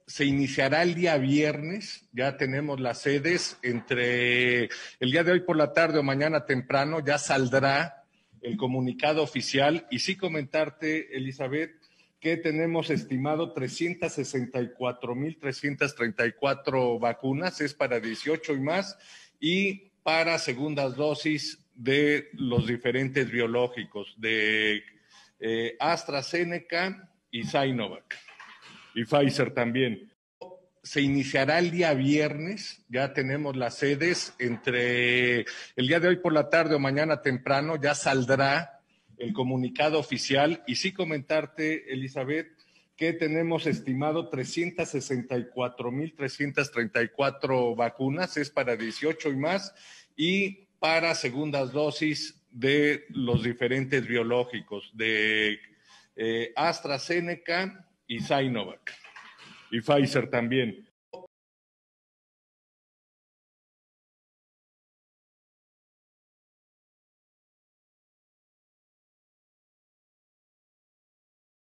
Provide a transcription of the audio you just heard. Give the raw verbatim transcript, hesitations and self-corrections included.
se iniciará el día viernes, ya tenemos las sedes, entre el día de hoy por la tarde o mañana temprano ya saldrá el comunicado oficial. Y sí comentarte, Elizabeth, que tenemos estimado trescientas sesenta y cuatro mil trescientas treinta y cuatro vacunas, es para dieciocho y más, y para segundas dosis de los diferentes biológicos, de eh, AstraZeneca y Sinovac. Y Pfizer también. Se iniciará el día viernes, ya tenemos las sedes, entre el día de hoy por la tarde o mañana temprano ya saldrá el comunicado oficial. Y sí comentarte, Elizabeth, que tenemos estimado trescientas sesenta y cuatro mil trescientas treinta y cuatro vacunas, es para dieciocho y más, y para segundas dosis de los diferentes biológicos, de eh, AstraZeneca y Sinovac. Y Pfizer también.